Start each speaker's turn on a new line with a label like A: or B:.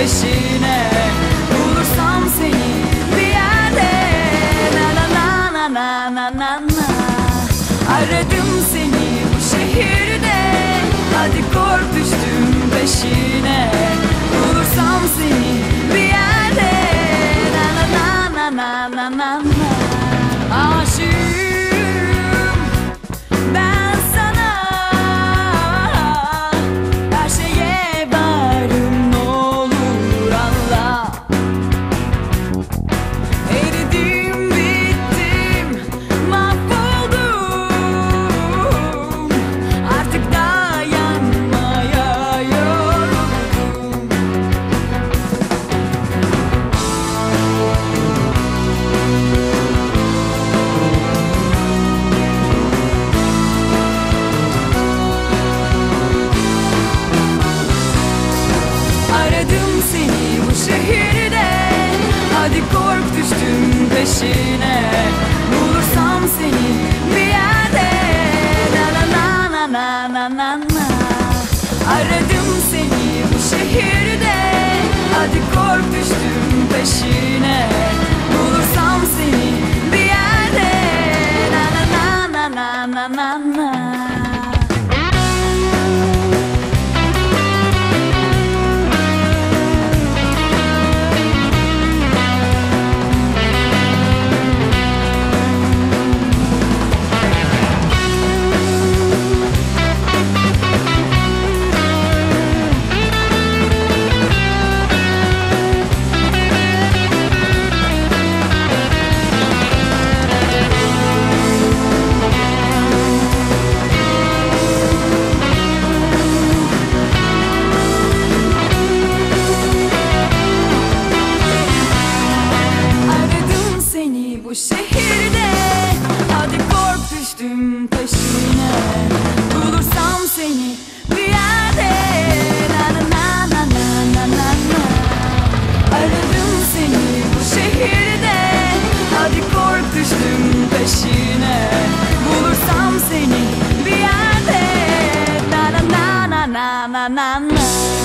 A: peşine. Bulursam seni bir yerde, na na na na na na na na. Aradım seni bu şehirde, hadi kork düştüm peşine. Bulursam seni bir yerde, na na na na na na na. Aşığım ben sana, her şeye varım, ne olur anla. Eridim bittim, mahvoldum, artık dayanmaya yoruldum. Aradım seni bu şehirde, hadi kork düştüm peşine. Bulursam seni bir yerde, na na na na na na na. Aradım seni bu şehirde, hadi kork düştüm peşine. Bulursam seni bir yerde, na na na na na na na. Aradım seni bu şehirde, hadi kork düştüm peşine. Bulursam seni bir yerde, na na na na na na na. Aradım seni bu şehirde, hadi kork düştüm peşine. Bulursam seni bir yerde, na na na na na na na.